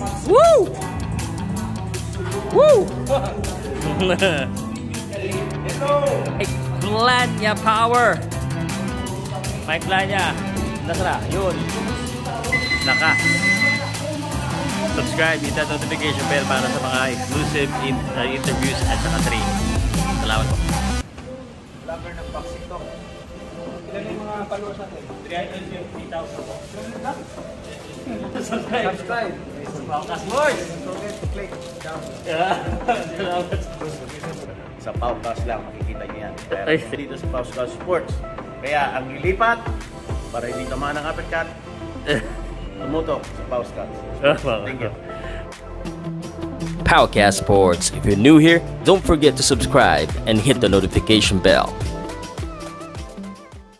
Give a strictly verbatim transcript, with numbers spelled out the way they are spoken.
Woo! Woo! PLANIA power. May PLANIA. Nasara, yun. Lakas. Subscribe, hit that notification bell para sa mga exclusive in, uh, interviews at saka training. Salamat po. Vlogger ng boxing talk. Ilan yung mga followers natin? three hundred fifty thousand po. Subscribe. Subscribe. Powcast Sports. Don't forget to click down. Salamat. Sa Powcast lang makikita niyo yan. Pero dito sa Powcast Sports. Kaya ang ilipat para hindi tamaan ng uppercut, tumutok sa Powcast. Thank you. Powcast Sports. If you're new here, don't forget to subscribe and hit the notification bell.